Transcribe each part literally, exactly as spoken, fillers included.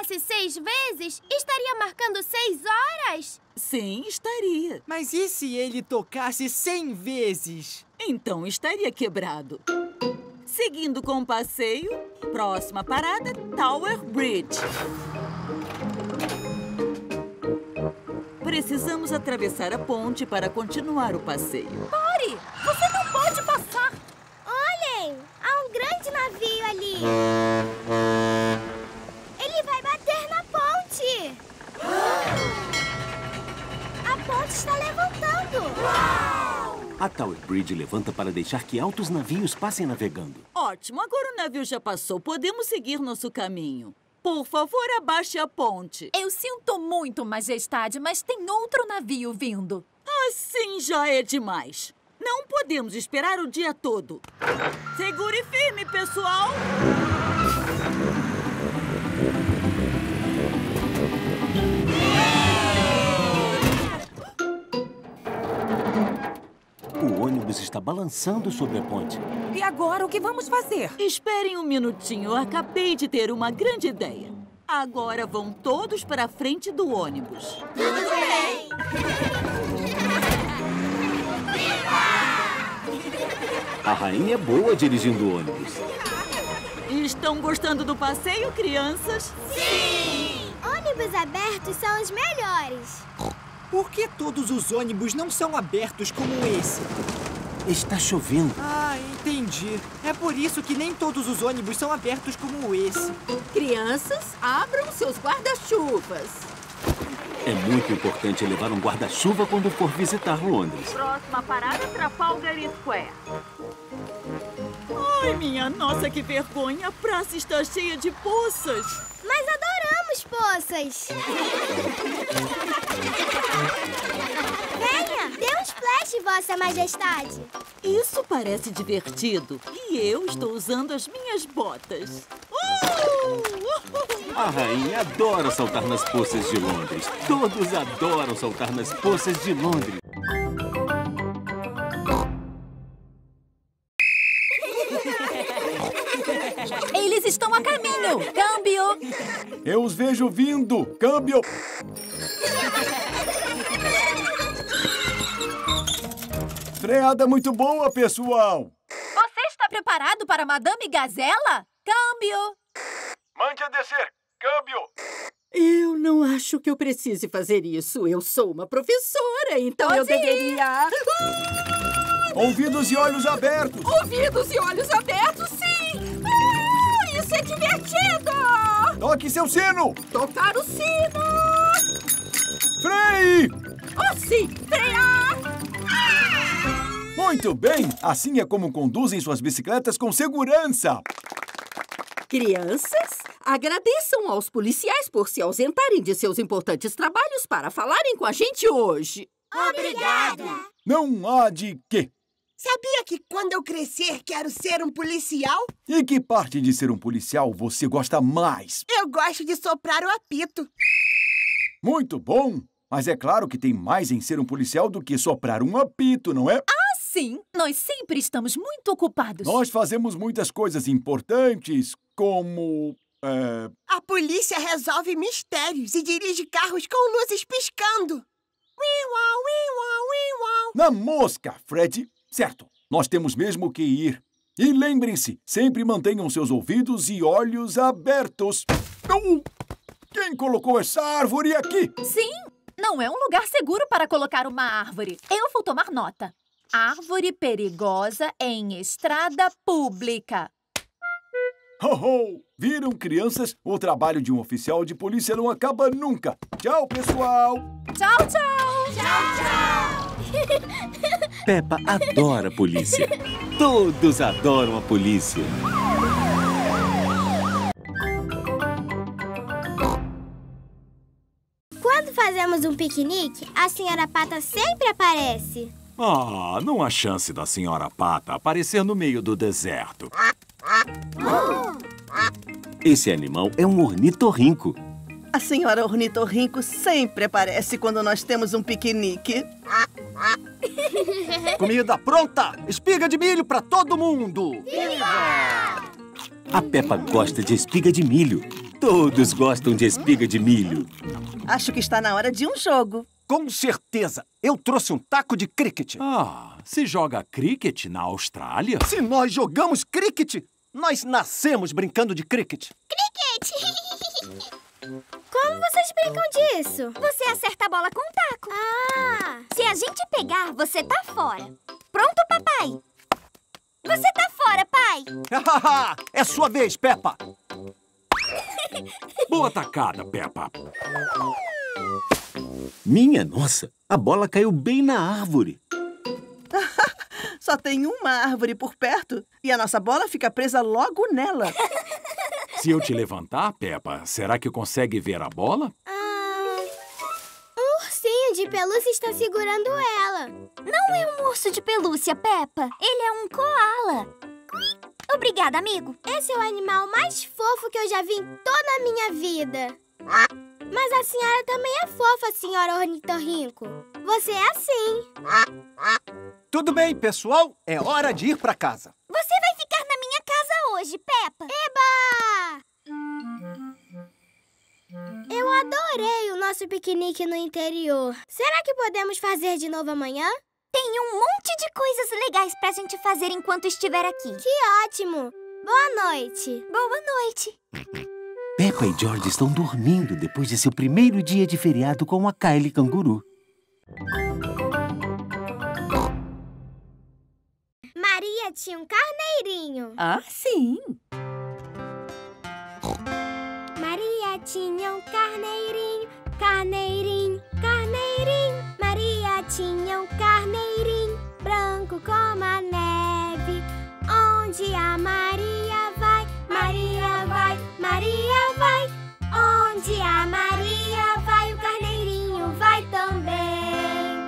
tocasse seis vezes, estaria marcando seis horas? Sim, estaria. Mas e se ele tocasse cem vezes? Então estaria quebrado. Seguindo com o passeio, próxima parada, Tower Bridge. Precisamos atravessar a ponte para continuar o passeio. Pare! Você não pode passar! Olhem! Há um grande navio ali! Ele vai bater na ponte! A ponte está levantando! A Tower Bridge levanta para deixar que altos navios passem navegando. Ótimo, agora o navio já passou. Podemos seguir nosso caminho. Por favor, abaixe a ponte. Eu sinto muito, Majestade, mas tem outro navio vindo. Assim já é demais. Não podemos esperar o dia todo. Segure firme, pessoal! O ônibus está balançando sobre a ponte. E agora, o que vamos fazer? Esperem um minutinho, eu acabei de ter uma grande ideia. Agora vão todos para a frente do ônibus. Tudo bem! A rainha é boa dirigindo o ônibus. Estão gostando do passeio, crianças? Sim! Ônibus abertos são os melhores. Por que todos os ônibus não são abertos como esse? Está chovendo. Ah, entendi. É por isso que nem todos os ônibus são abertos como esse. Crianças, abram seus guarda-chuvas. É muito importante levar um guarda-chuva quando for visitar Londres. Próxima parada, Trafalgar Square. Ai, minha nossa, que vergonha! A praça está cheia de poças. Mas adoramos poças! Venha, dê um splash, Vossa Majestade! Isso parece divertido. E eu estou usando as minhas botas. Uh! A rainha adora saltar nas poças de Londres. Todos adoram saltar nas poças de Londres. Eles estão a caminho! Câmbio! Eu os vejo vindo! Câmbio! Freada muito boa, pessoal! Você está preparado para Madame Gazela? Câmbio! Mande a descer! Câmbio! Eu não acho que eu precise fazer isso. Eu sou uma professora, então Pode eu deveria... Ouvidos e olhos abertos! Ouvidos e olhos abertos, sim! Ah, isso é divertido! Toque seu sino! Tocar o sino! Freie! Oh, sim! Frear! Muito bem! Assim é como conduzem suas bicicletas com segurança! Crianças, agradeçam aos policiais por se ausentarem de seus importantes trabalhos para falarem com a gente hoje. Obrigada! Não há de quê! Sabia que quando eu crescer quero ser um policial? E que parte de ser um policial você gosta mais? Eu gosto de soprar o apito. Muito bom! Mas é claro que tem mais em ser um policial do que soprar um apito, não é? Ah, sim! Nós sempre estamos muito ocupados. Nós fazemos muitas coisas importantes, como... É... A polícia resolve mistérios e dirige carros com luzes piscando. Uiuau, uiuau, uiuau. Na mosca, Fred! Certo, nós temos mesmo que ir. E lembrem-se, sempre mantenham seus ouvidos e olhos abertos. Uh! Quem colocou essa árvore aqui? Sim, não é um lugar seguro para colocar uma árvore. Eu vou tomar nota. Árvore perigosa em estrada pública. Ho, ho! Viram, crianças? O trabalho de um oficial de polícia não acaba nunca. Tchau, pessoal! Tchau, tchau! Tchau, tchau! Peppa adora a polícia. Todos adoram a polícia. Quando fazemos um piquenique, a senhora Pata sempre aparece. Ah, não há chance da senhora Pata aparecer no meio do deserto. Esse animal é um ornitorrinco. A senhora ornitorrinco sempre aparece quando nós temos um piquenique. Comida pronta! Espiga de milho para todo mundo! A Peppa gosta de espiga de milho. Todos gostam de espiga de milho. Acho que está na hora de um jogo. Com certeza. Eu trouxe um taco de cricket. Ah, se joga cricket na Austrália? Se nós jogamos cricket, nós nascemos brincando de cricket. Cricket! Como vocês brincam disso? Você acerta a bola com um taco. Ah! Se a gente pegar, você tá fora. Pronto, papai? Você tá fora, pai. É sua vez, Peppa. Boa tacada, Peppa. Minha nossa, a bola caiu bem na árvore. Só tem uma árvore por perto e a nossa bola fica presa logo nela. Se eu te levantar, Peppa, será que consegue ver a bola? Ah, um ursinho de pelúcia está segurando ela. Não é um urso de pelúcia, Peppa. Ele é um koala. Obrigada, amigo. Esse é o animal mais fofo que eu já vi em toda a minha vida. Mas a senhora também é fofa, senhora Ornitorrinco. Você é assim. Tudo bem, pessoal. É hora de ir pra casa. Você vai ficar na minha casa hoje, Peppa. Eba! Eu adorei o nosso piquenique no interior. Será que podemos fazer de novo amanhã? Tem um monte de coisas legais pra gente fazer enquanto estiver aqui. Que ótimo! Boa noite. Boa noite. Peppa e George estão dormindo depois de seu primeiro dia de feriado com a Kylie Canguru. Maria tinha um carneirinho. Ah, sim. Maria tinha um carneirinho, carneirinho, carneirinho. Maria tinha um carneirinho, branco como a neve. Onde a Maria vai, Maria vai, Maria vai. Onde a Maria vai, o carneirinho vai também.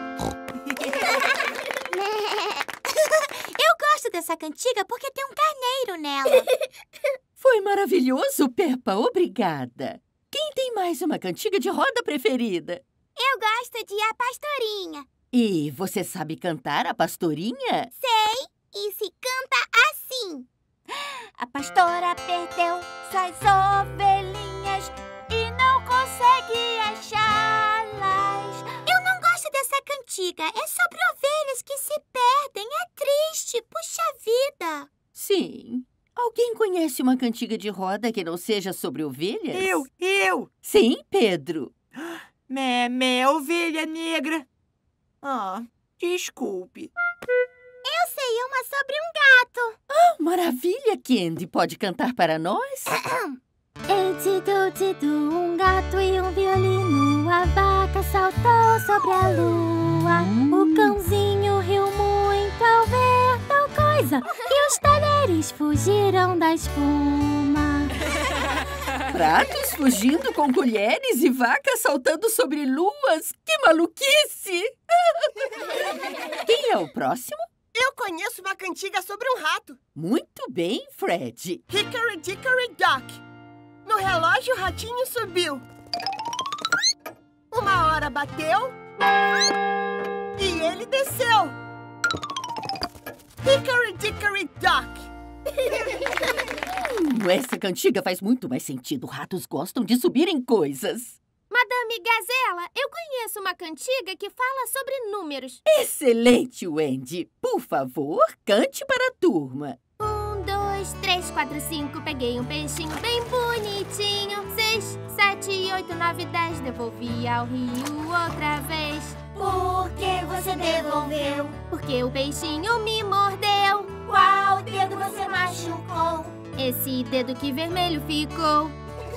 Eu gosto dessa cantiga porque tem um carneiro nela. Foi maravilhoso, Peppa. Obrigada. Quem tem mais uma cantiga de roda preferida? Eu gosto de A Pastorinha. E você sabe cantar a pastorinha? Sei. E se canta assim. A pastora perdeu suas ovelhinhas e não consegue achá-las. Eu não gosto dessa cantiga. É sobre ovelhas que se perdem. É triste. Puxa vida. Sim. Alguém conhece uma cantiga de roda que não seja sobre ovelhas? Eu, eu. Sim, Pedro. Mé, mé, ovelha negra. Ah, desculpe. Eu sei uma sobre um gato. Ah, maravilha, Candy. Pode cantar para nós? Etidu, tidu, um gato e um violino. A vaca saltou sobre a lua. O cãozinho riu muito ao ver tal coisa. E os talheres fugiram da espuma. Pratos fugindo com colheres e vacas saltando sobre luas. Que maluquice! Quem é o próximo? Eu conheço uma cantiga sobre um rato. Muito bem, Fred. Hickory Dickory Dock. No relógio, o ratinho subiu. Uma hora bateu e ele desceu. Hickory Dickory Dock. hum, essa cantiga faz muito mais sentido. Ratos gostam de subir em coisas. Madame Gazela, eu conheço uma cantiga que fala sobre números. Excelente, Wendy. Por favor, cante para a turma. Um, dois, três, quatro, cinco. Peguei um peixinho bem bonitinho. Seis, sete, oito, nove, dez. Devolvi ao rio outra vez. Por que você devolveu? Porque o peixinho me mordeu. Qual dedo você machucou? Esse dedo que vermelho ficou.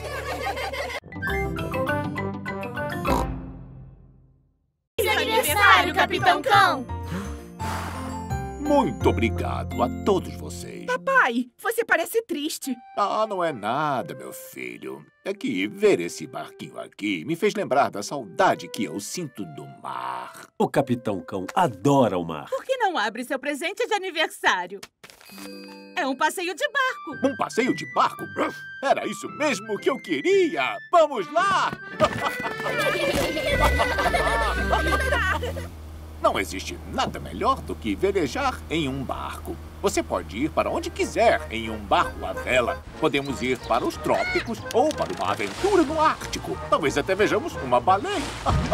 Feliz aniversário, Capitão Cão! Muito obrigado a todos vocês. Papai, você parece triste. Ah, não é nada, meu filho. É que ver esse barquinho aqui me fez lembrar da saudade que eu sinto do mar. O Capitão Cão adora o mar. Por que não abre seu presente de aniversário? É um passeio de barco. Um passeio de barco? Era isso mesmo que eu queria! Vamos lá! Não existe nada melhor do que velejar em um barco. Você pode ir para onde quiser em um barco à vela. Podemos ir para os trópicos ou para uma aventura no Ártico. Talvez até vejamos uma baleia.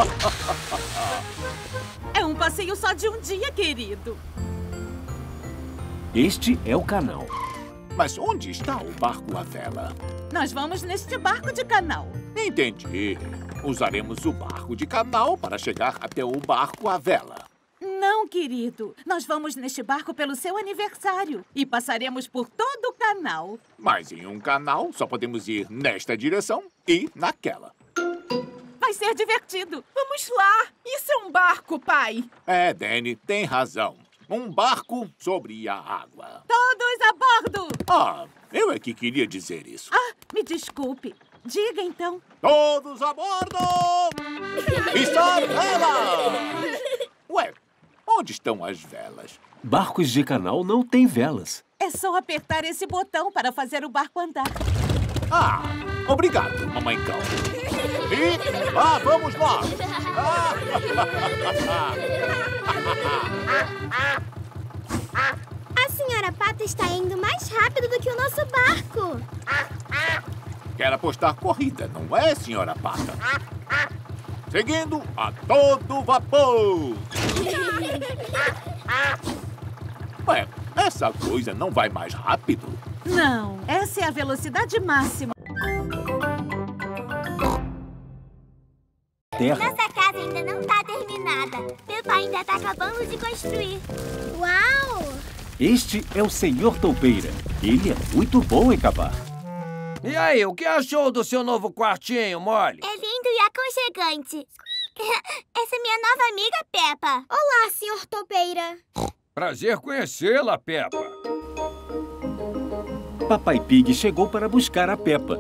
É um passeio só de um dia, querido. Este é o canal. Mas onde está o barco à vela? Nós vamos neste barco de canal. Entendi. Usaremos o barco de canal para chegar até o barco à vela. Não, querido. Nós vamos neste barco pelo seu aniversário e passaremos por todo o canal. Mas em um canal só podemos ir nesta direção e naquela. Vai ser divertido. Vamos lá. Isso é um barco, pai. É, Danny, tem razão. Um barco sobre a água. Todos a bordo! Ah, eu é que queria dizer isso. Ah, me desculpe. Diga, então. Todos a bordo! Está vela! Ué, onde estão as velas? Barcos de canal não têm velas. É só apertar esse botão para fazer o barco andar. Ah, obrigado, mamãe cão. E lá vamos nós! A senhora Pata está indo mais rápido do que o nosso barco. Quer apostar corrida, não é, senhora Pata? Seguindo a todo vapor! Ué, essa coisa não vai mais rápido? Não, essa é a velocidade máxima. Terra. Nossa casa ainda não está terminada. Meu pai ainda está acabando de construir. Uau! Este é o senhor Toupeira. Ele é muito bom em cavar. E aí, o que achou do seu novo quartinho, Molly? É lindo e aconchegante. Essa é minha nova amiga, Peppa. Olá, senhor Toupeira. Prazer conhecê-la, Peppa. Papai Pig chegou para buscar a Peppa.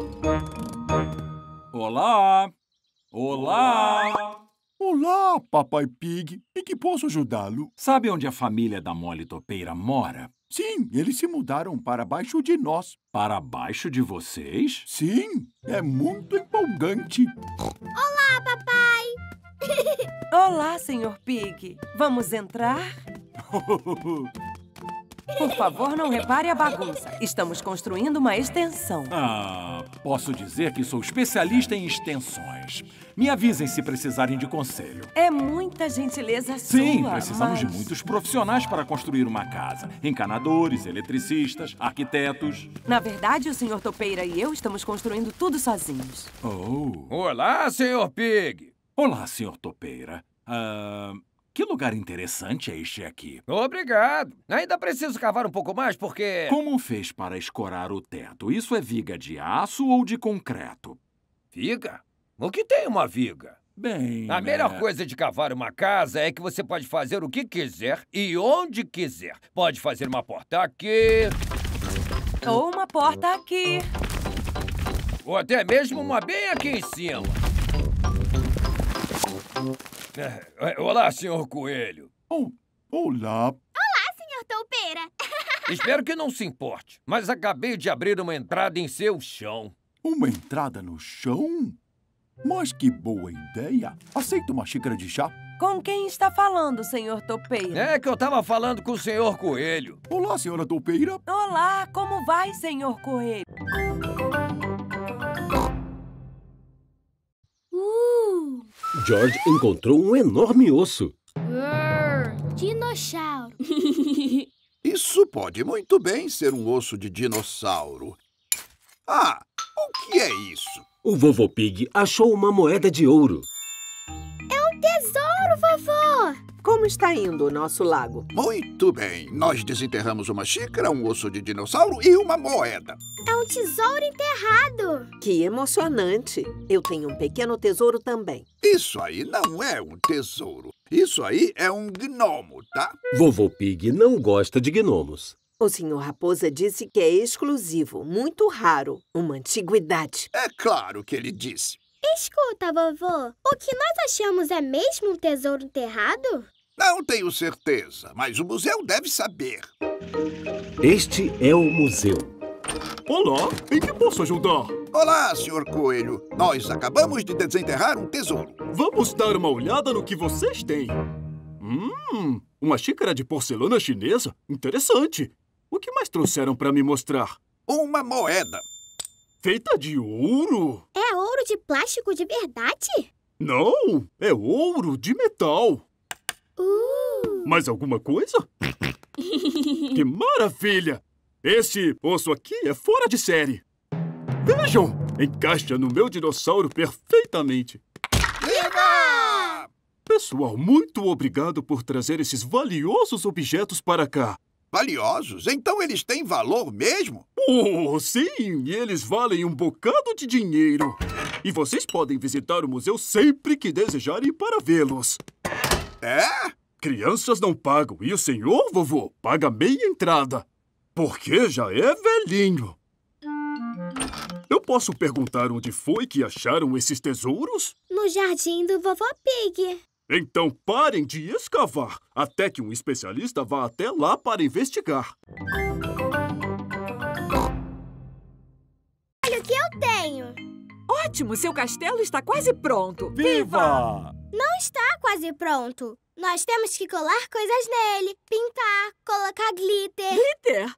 Olá! Olá! Olá, Papai Pig. Em que posso ajudá-lo? Sabe onde a família da Molly Toupeira mora? Sim, eles se mudaram para baixo de nós. Para baixo de vocês? Sim, é muito empolgante. Olá, papai! Olá, senhor Pig. Vamos entrar? Por favor, não repare a bagunça. Estamos construindo uma extensão. Ah, posso dizer que sou especialista em extensões. Me avisem se precisarem de conselho. É muita gentileza Sim, sua, precisamos mas... de muitos profissionais para construir uma casa. Encanadores, eletricistas, arquitetos. Na verdade, o senhor Toupeira e eu estamos construindo tudo sozinhos. Oh. Olá, senhor Pig. Olá, senhor Toupeira. Ah... Que lugar interessante é este aqui. Obrigado. Ainda preciso cavar um pouco mais porque... Como fez para escorar o teto? Isso é viga de aço ou de concreto? Viga? O que tem uma viga? Bem... A melhor é... coisa de cavar uma casa é que você pode fazer o que quiser e onde quiser. Pode fazer uma porta aqui... Ou uma porta aqui. Ou até mesmo uma bem aqui em cima. Olá, senhor Coelho. Oh, olá. Olá, senhor Toupeira. Espero que não se importe, mas acabei de abrir uma entrada em seu chão. Uma entrada no chão? Mas que boa ideia. Aceita uma xícara de chá? Com quem está falando, senhor Toupeira? É que eu estava falando com o senhor Coelho. Olá, senhora Toupeira. Olá, como vai, senhor Coelho? Uh! George encontrou um enorme osso. Urr, dinossauro. Isso pode muito bem ser um osso de dinossauro. Ah, o que é isso? O vovô Pig achou uma moeda de ouro. É um tesouro, vovô! Como está indo o nosso lago? Muito bem. Nós desenterramos uma xícara, um osso de dinossauro e uma moeda. É um tesouro enterrado. Que emocionante. Eu tenho um pequeno tesouro também. Isso aí não é um tesouro. Isso aí é um gnomo, tá? Vovô Pig não gosta de gnomos. O senhor Raposa disse que é exclusivo, muito raro, uma antiguidade. É claro que ele disse. Escuta, vovô, o que nós achamos é mesmo um tesouro enterrado? Não tenho certeza, mas o museu deve saber. Este é o museu. Olá, em que posso ajudar? Olá, senhor Coelho. Nós acabamos de desenterrar um tesouro. Vamos dar uma olhada no que vocês têm. Hum, uma xícara de porcelana chinesa? Interessante. O que mais trouxeram para me mostrar? Uma moeda. Feita de ouro? É ouro de plástico de verdade? Não, é ouro de metal. Uh. Mais alguma coisa? Que maravilha! Esse osso aqui é fora de série. Vejam! Encaixa no meu dinossauro perfeitamente. Viva! Pessoal, muito obrigado por trazer esses valiosos objetos para cá. Valiosos? Então eles têm valor mesmo? Oh, sim! Eles valem um bocado de dinheiro. E vocês podem visitar o museu sempre que desejarem para vê-los. É? Crianças não pagam e o senhor, vovô, paga meia entrada. Porque já é velhinho. Eu posso perguntar onde foi que acharam esses tesouros? No jardim do vovô Pig. Então parem de escavar, até que um especialista vá até lá para investigar. Olha o que eu tenho. Ótimo, seu castelo está quase pronto. Viva! Não está quase pronto. Nós temos que colar coisas nele, pintar, colocar glitter. Glitter?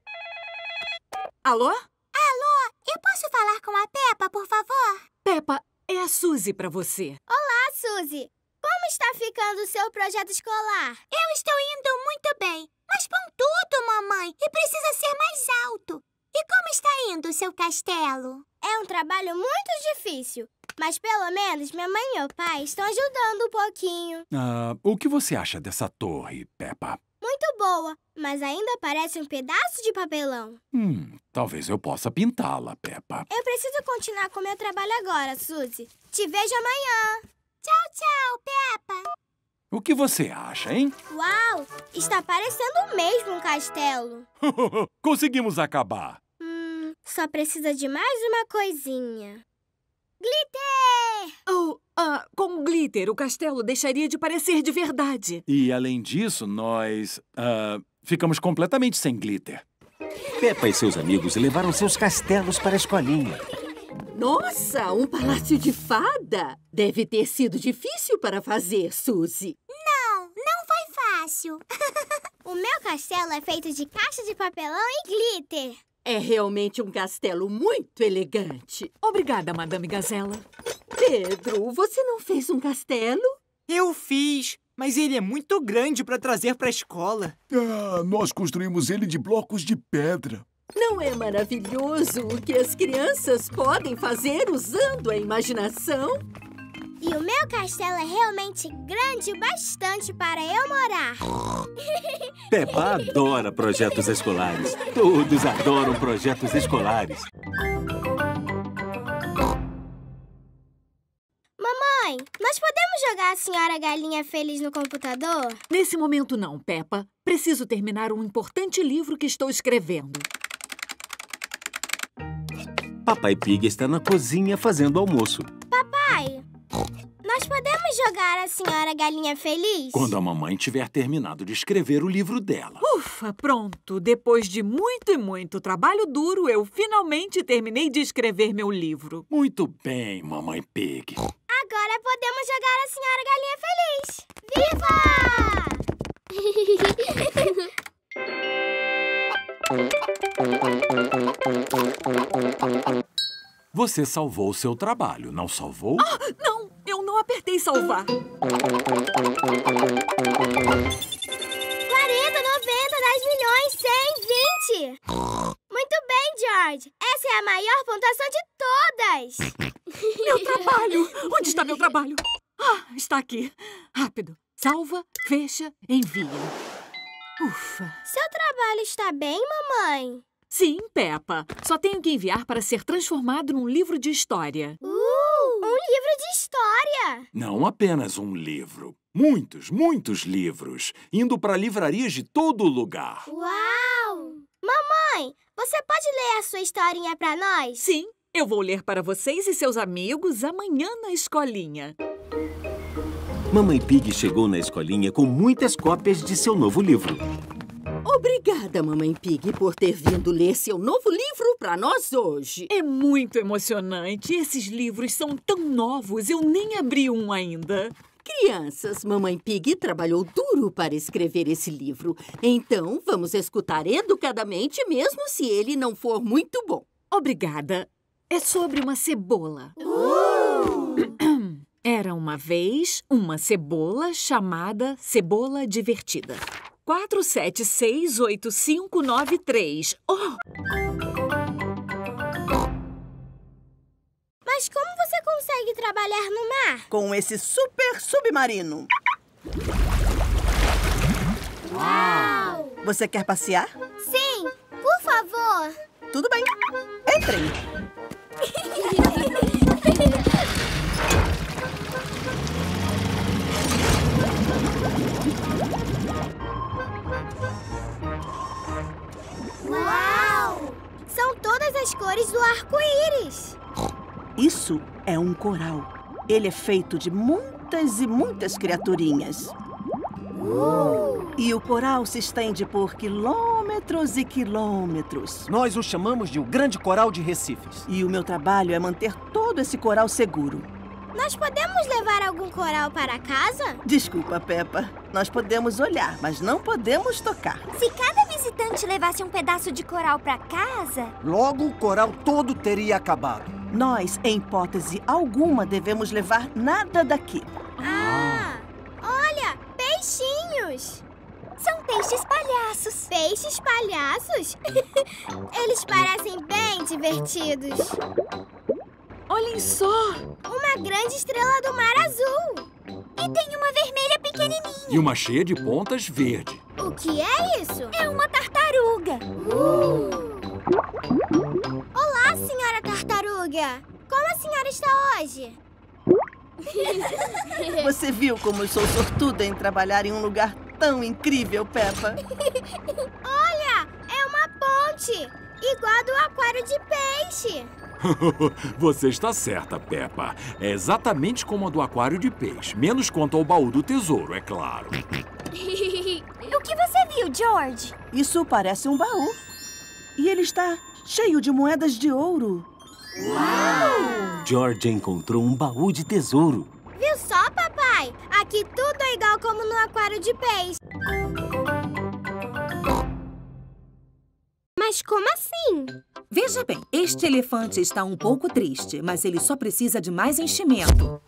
Alô? Alô, eu posso falar com a Peppa, por favor? Peppa, é a Suzy para você. Olá, Suzy. Como está ficando o seu projeto escolar? Eu estou indo muito bem, mas pontudo, mamãe, e precisa ser mais alto. E como está indo o seu castelo? É um trabalho muito difícil, mas pelo menos minha mãe e meu pai estão ajudando um pouquinho. Ah, o que você acha dessa torre, Peppa? Muito boa, mas ainda parece um pedaço de papelão. Hum, talvez eu possa pintá-la, Peppa. Eu preciso continuar com meu trabalho agora, Suzy. Te vejo amanhã. Tchau, tchau, Peppa. O que você acha, hein? Uau, está parecendo mesmo um castelo. Conseguimos acabar. Hum, só precisa de mais uma coisinha. Glitter! Oh, ah, com glitter, o castelo deixaria de parecer de verdade. E, além disso, nós ah, ficamos completamente sem glitter. Peppa e seus amigos levaram seus castelos para a escolinha. Nossa, um palácio de fada! Deve ter sido difícil para fazer, Suzy. Não, não foi fácil. O meu castelo é feito de caixa de papelão e glitter. É realmente um castelo muito elegante. Obrigada, Madame Gazela. Pedro, você não fez um castelo? Eu fiz, mas ele é muito grande para trazer para a escola. Ah, nós construímos ele de blocos de pedra. Não é maravilhoso o que as crianças podem fazer usando a imaginação? E o meu castelo é realmente grande o bastante para eu morar. Peppa adora projetos escolares. Todos adoram projetos escolares. Mamãe, nós podemos jogar a Senhora Galinha Feliz no computador? Nesse momento não, Peppa. Preciso terminar um importante livro que estou escrevendo. Papai Pig está na cozinha fazendo almoço. Papai, nós podemos jogar a Senhora Galinha Feliz? Quando a mamãe tiver terminado de escrever o livro dela. Ufa, pronto. Depois de muito e muito trabalho duro, eu finalmente terminei de escrever meu livro. Muito bem, mamãe Pig. Agora podemos jogar a Senhora Galinha Feliz. Viva! Você salvou o seu trabalho, não salvou? Ah, não! Eu não apertei salvar. quarenta, noventa, dez milhões, cem, vinte. Muito bem, George. Essa é a maior pontuação de todas. Meu trabalho! Onde está meu trabalho? Ah, está aqui. Rápido. Salva, fecha, envia. Ufa. Seu trabalho está bem, mamãe? Sim, Peppa. Só tenho que enviar para ser transformado num livro de história. Uh, um livro de história! Não apenas um livro. Muitos, muitos livros. Indo para livrarias de todo lugar. Uau! Mamãe, você pode ler a sua historinha para nós? Sim, eu vou ler para vocês e seus amigos amanhã na escolinha. Mamãe Pig chegou na escolinha com muitas cópias de seu novo livro. Obrigada, Mamãe Pig, por ter vindo ler seu novo livro para nós hoje. É muito emocionante. Esses livros são tão novos, eu nem abri um ainda. Crianças, Mamãe Pig trabalhou duro para escrever esse livro. Então, vamos escutar educadamente, mesmo se ele não for muito bom. Obrigada. É sobre uma cebola. Era uma vez uma cebola chamada Cebola Divertida. quatro sete seis oito cinco nove três. Oh! Mas como você consegue trabalhar no mar? Com esse super submarino. Uau! Você quer passear? Sim, por favor. Tudo bem. Entrem. Uau! São todas as cores do arco-íris. Isso é um coral. Ele é feito de muitas e muitas criaturinhas. Uh! E o coral se estende por quilômetros e quilômetros. Nós o chamamos de o Grande Coral de Recifes. E o meu trabalho é manter todo esse coral seguro. Nós podemos levar algum coral para casa? Desculpa, Peppa. Nós podemos olhar, mas não podemos tocar. Se cada visitante levasse um pedaço de coral para casa... Logo, o coral todo teria acabado. Nós, em hipótese alguma, devemos levar nada daqui. Ah! Olha! Peixinhos! São peixes palhaços. Peixes palhaços? Eles parecem bem divertidos. Olhem só! Uma grande estrela do mar azul. E tem uma vermelha pequenininha. E uma cheia de pontas verde. O que é isso? É uma tartaruga. Uh! Olá, senhora tartaruga. Como a senhora está hoje? Você viu como eu sou sortuda em trabalhar em um lugar tão incrível, Peppa? Olha, é uma ponte. Igual a do aquário de peixe. Você está certa, Peppa. É exatamente como a do aquário de peixe. Menos quanto ao baú do tesouro, é claro. O que você viu, George? Isso parece um baú. E ele está cheio de moedas de ouro. Uau! George encontrou um baú de tesouro. Viu só, papai? Aqui tudo é igual como no aquário de peixe. Mas como assim? Veja bem, este elefante está um pouco triste, mas ele só precisa de mais enchimento.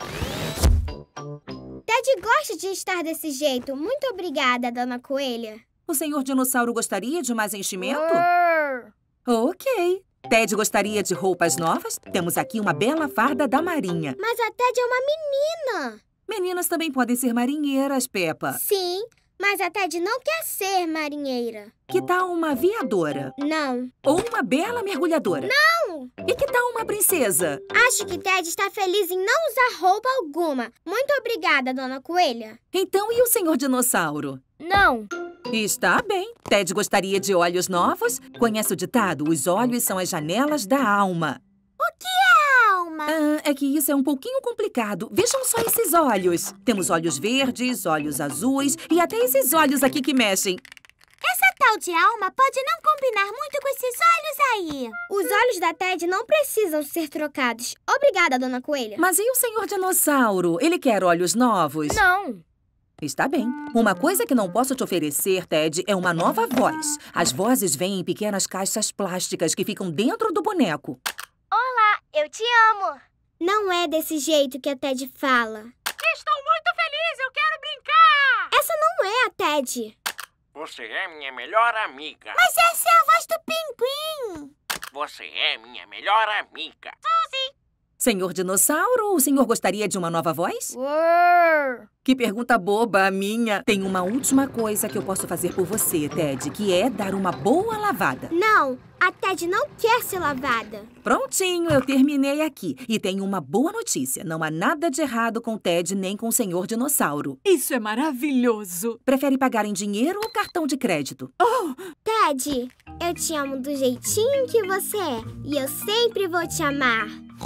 Ted gosta de estar desse jeito. Muito obrigada, Dona Coelha. O senhor dinossauro gostaria de mais enchimento? Urr. Ok. Ted gostaria de roupas novas? Temos aqui uma bela farda da marinha. Mas a Ted é uma menina. Meninas também podem ser marinheiras, Peppa. Sim, mas a Ted não quer ser marinheira. Que tal uma aviadora? Não. Ou uma bela mergulhadora? Não! E que tal uma princesa? Acho que Ted está feliz em não usar roupa alguma. Muito obrigada, Dona Coelha. Então, e o senhor dinossauro? Não. Está bem. Ted gostaria de olhos novos? Conhece o ditado? Os olhos são as janelas da alma. O que é alma? Ah, é que isso é um pouquinho complicado. Vejam só esses olhos. Temos olhos verdes, olhos azuis e até esses olhos aqui que mexem. Essa tal de alma pode não combinar muito com esses olhos aí. Os olhos da Ted não precisam ser trocados. Obrigada, Dona Coelha. Mas e o senhor dinossauro? Ele quer olhos novos? Não. Está bem. Uma coisa que não posso te oferecer, Ted, é uma nova voz. As vozes vêm em pequenas caixas plásticas que ficam dentro do boneco. Olá, eu te amo. Não é desse jeito que a Ted fala. Estou muito feliz, eu quero brincar. Essa não é a Ted. Você é minha melhor amiga. Mas essa é a voz do pinguim. Você é minha melhor amiga. Suzy. Senhor dinossauro, o senhor gostaria de uma nova voz? Urr. Que pergunta boba a minha. Tem uma última coisa que eu posso fazer por você, Ted, que é dar uma boa lavada. Não, a Ted não quer ser lavada. Prontinho, eu terminei aqui. E tenho uma boa notícia. Não há nada de errado com Ted nem com o senhor dinossauro. Isso é maravilhoso. Prefere pagar em dinheiro ou cartão de crédito? Oh! Ted, eu te amo do jeitinho que você é. E eu sempre vou te amar.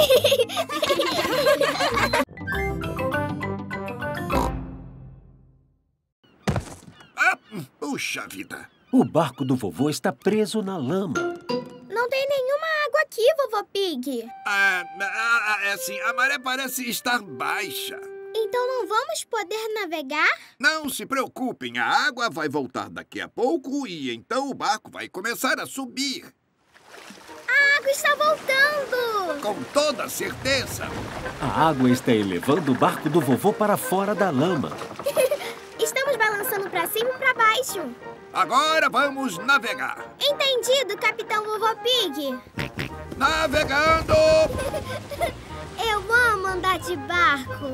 Ah, puxa vida. O barco do vovô está preso na lama. Não tem nenhuma água aqui, vovô Pig. Ah, ah, é assim, a maré parece estar baixa. Então não vamos poder navegar? Não se preocupem, a água vai voltar daqui a pouco e então o barco vai começar a subir. A água está voltando! Com toda certeza. A água está elevando o barco do vovô para fora da lama. Estamos balançando para cima e para baixo. Agora vamos navegar. Entendido, Capitão Vovô Pig. Navegando! Eu amo andar de barco.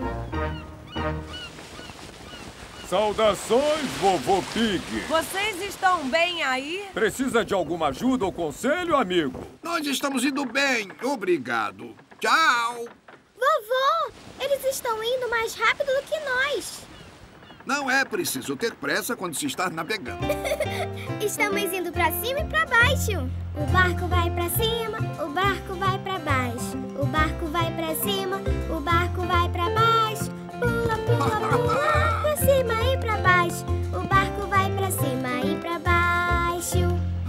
Saudações, vovô Pig. Vocês estão bem aí? Precisa de alguma ajuda ou conselho, amigo? Nós estamos indo bem, obrigado. Tchau. Vovô, eles estão indo mais rápido do que nós. Não é preciso ter pressa quando se está navegando. Estamos indo para cima e para baixo. O barco vai para cima, o barco vai para baixo. O barco vai para cima, o barco vai para baixo. Pula, pula, pula, para cima e para baixo. O barco vai para cima e para baixo.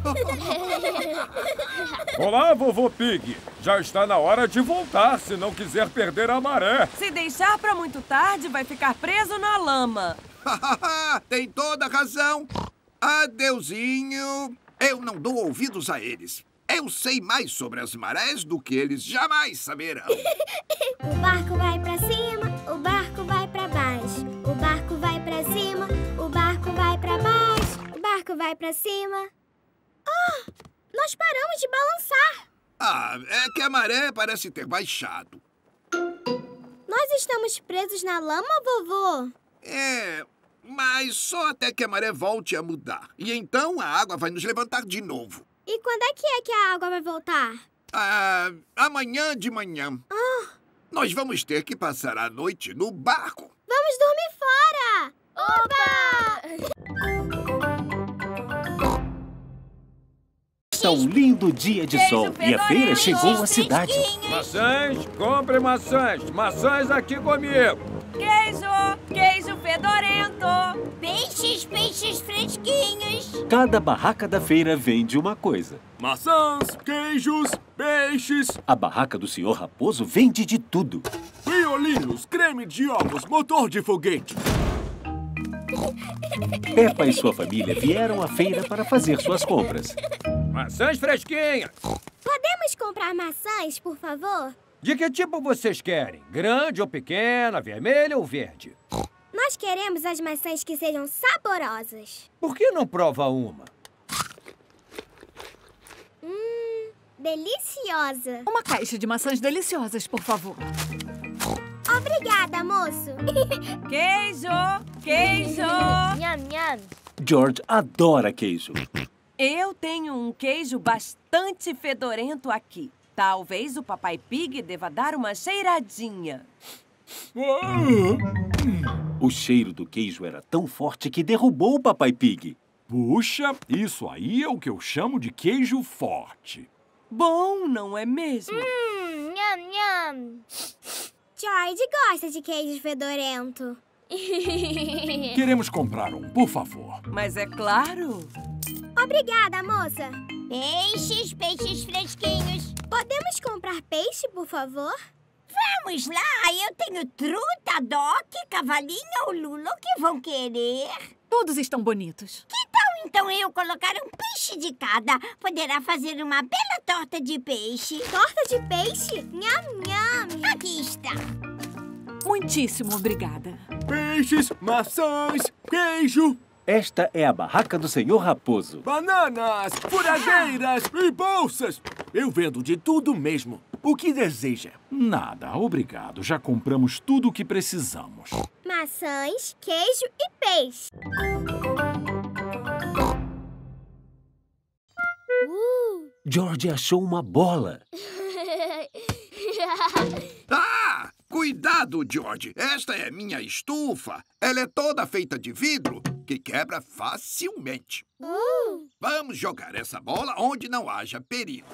Olá, vovô Pig. Já está na hora de voltar, se não quiser perder a maré. Se deixar para muito tarde, vai ficar preso na lama. Tem toda a razão. Adeuzinho. Eu não dou ouvidos a eles. Eu sei mais sobre as marés do que eles jamais saberão. O barco vai pra cima, o barco vai pra baixo. O barco vai pra cima, o barco vai pra baixo. O barco vai pra cima. Oh, nós paramos de balançar. Ah, é que a maré parece ter baixado. Nós estamos presos na lama, vovô? É, mas só até que a maré volte a mudar. E então a água vai nos levantar de novo. E quando é que é que a água vai voltar? Ah, amanhã de manhã. Ah. Nós vamos ter que passar a noite no barco. Vamos dormir fora! Oba! Está um lindo dia de sol e a feira chegou à cidade. Maçãs, compre maçãs. Maçãs aqui comigo. Queijo, queijo fedorento. Peixes, peixes fresquinhos. Cada barraca da feira vende uma coisa. Maçãs, queijos, peixes. A barraca do senhor Raposo vende de tudo. Violinos, creme de ovos, motor de foguete. Peppa e sua família vieram à feira para fazer suas compras. Maçãs fresquinhas. Podemos comprar maçãs, por favor? De que tipo vocês querem? Grande ou pequena, vermelha ou verde? Nós queremos as maçãs que sejam saborosas. Por que não prova uma? Hum, deliciosa. Uma caixa de maçãs deliciosas, por favor. Obrigada, moço. Queijo, queijo. Nham, nham. George adora queijo. Eu tenho um queijo bastante fedorento aqui. Talvez o Papai Pig deva dar uma cheiradinha. O cheiro do queijo era tão forte que derrubou o Papai Pig. Puxa, isso aí é o que eu chamo de queijo forte. Bom, não é mesmo? Hum, nham, nham. George gosta de queijo fedorento. Queremos comprar um, por favor. Mas é claro. Obrigada, moça. Peixes, peixes fresquinhos. Podemos comprar peixe, por favor? Vamos lá, eu tenho truta, Doc, cavalinha ou Lula, o que vão querer? Todos estão bonitos. Que tal então eu colocar um peixe de cada? Poderá fazer uma bela torta de peixe. Torta de peixe? Nham, nham. Aqui está. Muitíssimo obrigada. Peixes, maçãs, queijo. Esta é a barraca do senhor Raposo. Bananas, furadeiras e bolsas. Eu vendo de tudo mesmo. O que deseja? Nada, obrigado. Já compramos tudo o que precisamos. Maçãs, queijo e peixe. Uh. George achou uma bola. Ah! Cuidado, George. Esta é minha estufa. Ela é toda feita de vidro, que quebra facilmente. Uh. Vamos jogar essa bola onde não haja perigo.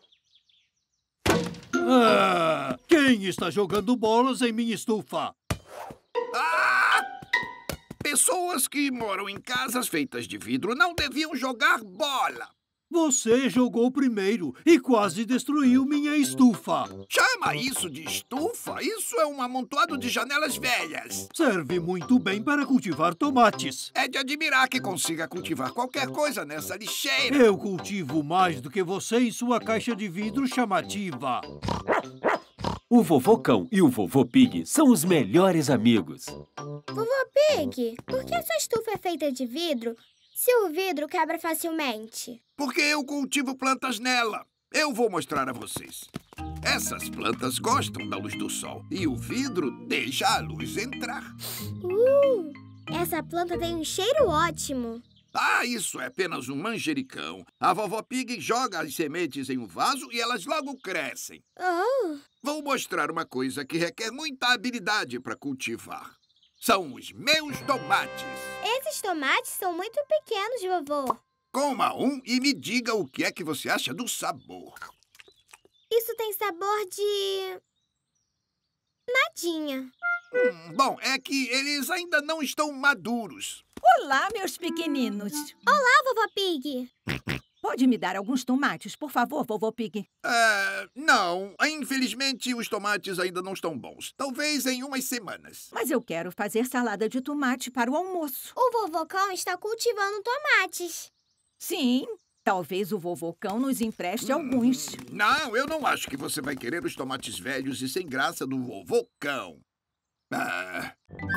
Ah, quem está jogando bolas em minha estufa? Ah! Pessoas que moram em casas feitas de vidro não deviam jogar bola. Você jogou primeiro e quase destruiu minha estufa. Chama isso de estufa? Isso é um amontoado de janelas velhas. Serve muito bem para cultivar tomates. É de admirar que consiga cultivar qualquer coisa nessa lixeira. Eu cultivo mais do que você em sua caixa de vidro chamativa. O Vovô Cão e o Vovô Pig são os melhores amigos. Vovô Pig, por que essa estufa é feita de vidro se o vidro quebra facilmente? Porque eu cultivo plantas nela. Eu vou mostrar a vocês. Essas plantas gostam da luz do sol e o vidro deixa a luz entrar. Uh, essa planta tem um cheiro ótimo. Ah, isso é apenas um manjericão. A Vovó Pig joga as sementes em um vaso e elas logo crescem. Oh. Vou mostrar uma coisa que requer muita habilidade para cultivar. São os meus tomates. Esses tomates são muito pequenos, vovô. Coma um e me diga o que é que você acha do sabor. Isso tem sabor de... nadinha. Hum, bom, é que eles ainda não estão maduros. Olá, meus pequeninos. Olá, Vovó Pig. Pode me dar alguns tomates, por favor, Vovô Pig? Uh, não. Infelizmente, os tomates ainda não estão bons. Talvez em umas semanas. Mas eu quero fazer salada de tomate para o almoço. O Vovô Cão está cultivando tomates. Sim. Talvez o Vovô Cão nos empreste hum, alguns. Não, eu não acho que você vai querer os tomates velhos e sem graça do Vovô Cão. Ah...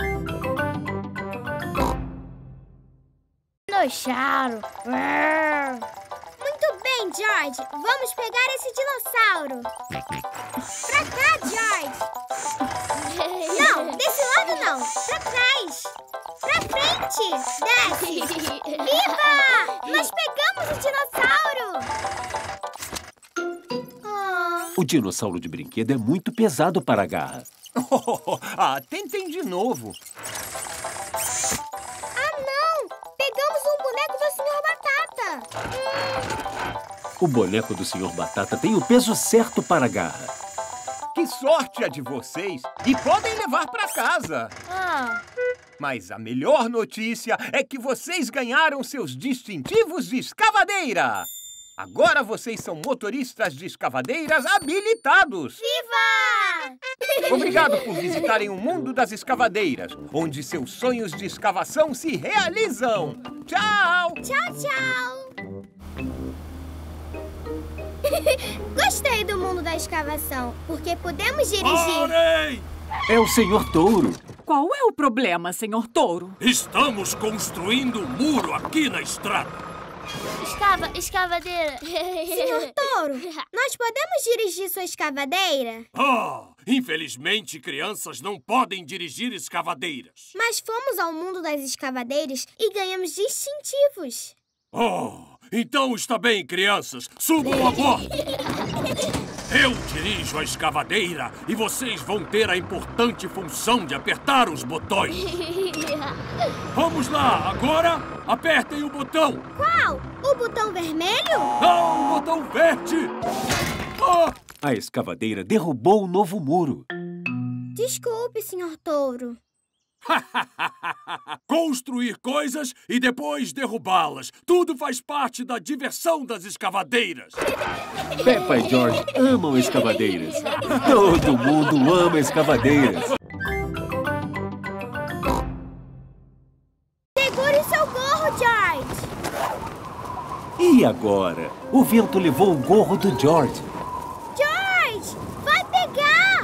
Dinossauro. Muito bem, George. Vamos pegar esse dinossauro. Pra cá, George. Não, desse lado não. Pra trás. Pra frente. Desce. Viva! Nós pegamos o dinossauro. Oh. O dinossauro de brinquedo é muito pesado para a garra. Oh, ah, tentem de novo. Pegamos um boneco do senhor Batata. Hum. O boneco do senhor Batata tem o peso certo para a garra. Que sorte a de vocês! E podem levar para casa. Ah. Mas a melhor notícia é que vocês ganharam seus distintivos de escavadeira. Agora vocês são motoristas de escavadeiras habilitados. Viva! Obrigado por visitarem o mundo das escavadeiras, onde seus sonhos de escavação se realizam. Tchau! Tchau, tchau! Gostei do mundo da escavação, porque podemos dirigir... Parem! É o senhor Touro. Qual é o problema, senhor Touro? Estamos construindo um muro aqui na estrada. Escava, escavadeira. Senhor Touro, nós podemos dirigir sua escavadeira? Ah, infelizmente crianças não podem dirigir escavadeiras. Mas fomos ao mundo das escavadeiras e ganhamos distintivos. Oh, então está bem, crianças. Subam a bordo. Eu dirijo a escavadeira e vocês vão ter a importante função de apertar os botões. Vamos lá, agora apertem o botão. Qual? O botão vermelho? Não, o botão verde. Ah! A escavadeira derrubou o novo muro. Desculpe, senhor Touro. Construir coisas e depois derrubá-las. Tudo faz parte da diversão das escavadeiras. Peppa e George amam escavadeiras. Todo mundo ama escavadeiras. Segure seu gorro, George. E agora? O vento levou o gorro do George. George, vai pegar!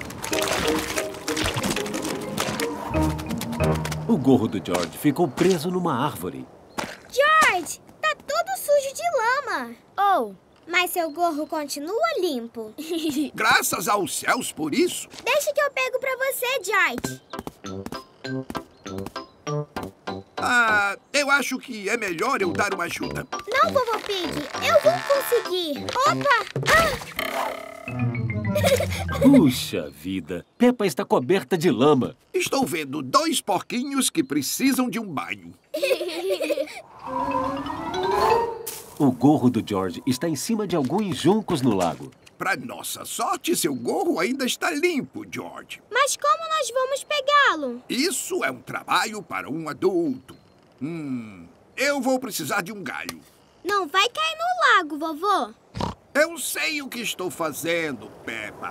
O gorro do George ficou preso numa árvore. George, tá todo sujo de lama. Oh, mas seu gorro continua limpo. Graças aos céus por isso. Deixa que eu pego pra você, George. Ah, eu acho que é melhor eu dar uma ajuda. Não, Vovô Pig, eu vou conseguir. Opa! Ah! Puxa vida, Peppa está coberta de lama. Estou vendo dois porquinhos que precisam de um banho. O gorro do George está em cima de alguns juncos no lago. Para nossa sorte, seu gorro ainda está limpo, George. Mas como nós vamos pegá-lo? Isso é um trabalho para um adulto. Hum, eu vou precisar de um galho. Não vai cair no lago, vovô. Eu sei o que estou fazendo, Peppa.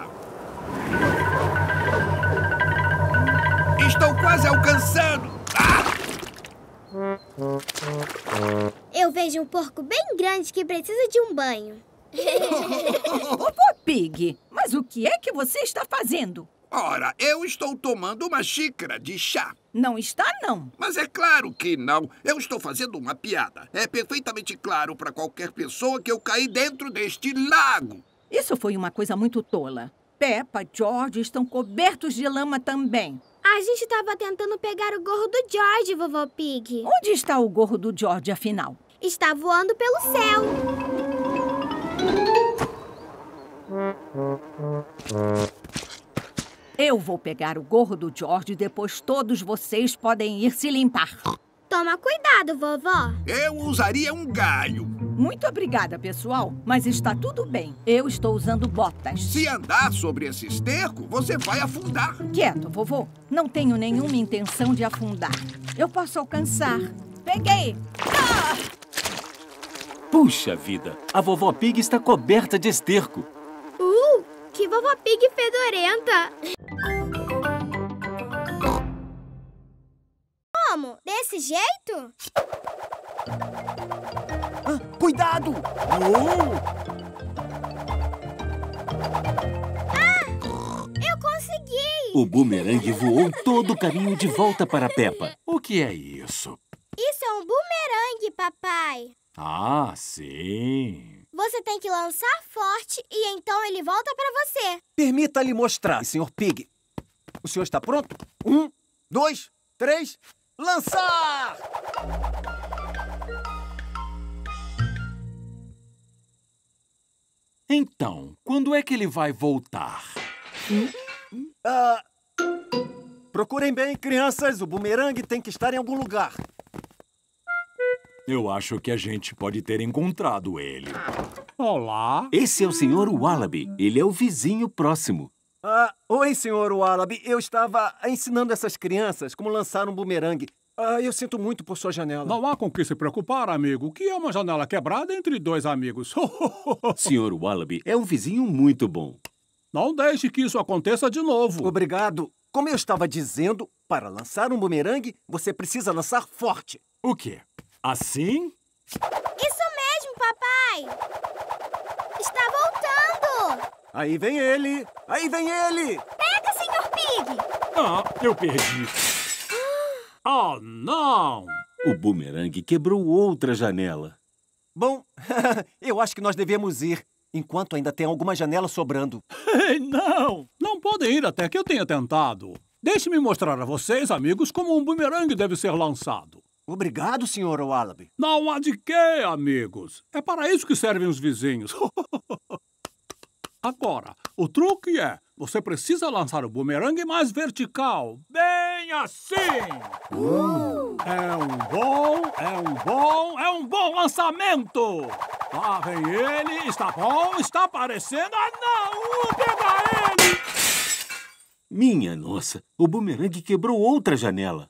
Estou quase alcançando. Ah! Eu vejo um porco bem grande que precisa de um banho. Vovô Pig, mas o que é que você está fazendo? Ora, eu estou tomando uma xícara de chá. Não está, não. Mas é claro que não. Eu estou fazendo uma piada. É perfeitamente claro para qualquer pessoa que eu caí dentro deste lago. Isso foi uma coisa muito tola. Peppa e George estão cobertos de lama também. A gente estava tentando pegar o gorro do George, vovô Pig. Onde está o gorro do George, afinal? Está voando pelo céu. Eu vou pegar o gorro do George e depois todos vocês podem ir se limpar. Toma cuidado, vovó. Eu usaria um galho. Muito obrigada, pessoal. Mas está tudo bem. Eu estou usando botas. Se andar sobre esse esterco, você vai afundar. Quieto, vovô. Não tenho nenhuma intenção de afundar. Eu posso alcançar. Peguei! Ah! Puxa vida, a vovó Pig está coberta de esterco. Uh, que vovó Pig fedorenta. Como? Desse jeito? Ah, cuidado! Oh! Ah! Eu consegui! O bumerangue voou todo o caminho de volta para Peppa. O que é isso? Isso é um bumerangue, papai. Ah, sim. Você tem que lançar forte e então ele volta para você. Permita-lhe mostrar, senhor Pig. O senhor está pronto? Um, dois, três, lançar! Então, quando é que ele vai voltar? Hum? Ah, procurem bem, crianças. O bumerangue tem que estar em algum lugar. Eu acho que a gente pode ter encontrado ele. Olá. Esse é o senhor Wallaby. Ele é o vizinho próximo. Ah, oi, senhor Wallaby. Eu estava ensinando essas crianças como lançar um bumerangue. Ah, eu sinto muito por sua janela. Não há com que se preocupar, amigo. Que é uma janela quebrada entre dois amigos. senhor Wallaby é um vizinho muito bom. Não deixe que isso aconteça de novo. Obrigado. Como eu estava dizendo, para lançar um bumerangue, você precisa lançar forte. O quê? Assim? Isso mesmo, papai! Está voltando! Aí vem ele! Aí vem ele! Pega, senhor Pig! Ah, eu perdi. Oh, não! O bumerangue quebrou outra janela. Bom, eu acho que nós devemos ir, enquanto ainda tem alguma janela sobrando. Ei, não! Não podem ir até que eu tenha tentado. Deixe-me mostrar a vocês, amigos, como um bumerangue deve ser lançado. Obrigado, senhor Wallaby. Não há de quê, amigos. É para isso que servem os vizinhos. Agora, o truque é, você precisa lançar o bumerangue mais vertical. Bem assim. Uh. É um bom, é um bom, é um bom lançamento. Lá vem ele. Está bom, está aparecendo. Ah, não! Uh, pega ele! Minha nossa, o bumerangue quebrou outra janela.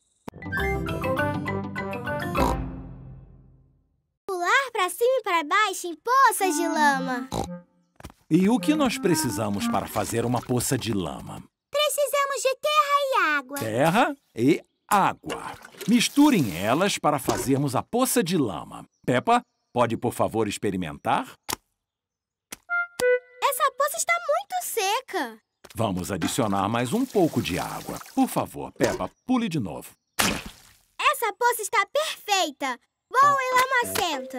Pular para cima e para baixo em poças de lama. E o que nós precisamos para fazer uma poça de lama? Precisamos de terra e água. Terra e água. Misturem elas para fazermos a poça de lama. Peppa, pode, por favor, experimentar? Essa poça está muito seca. Vamos adicionar mais um pouco de água. Por favor, Peppa, pule de novo. Essa poça está perfeita. Boa e lamacenta.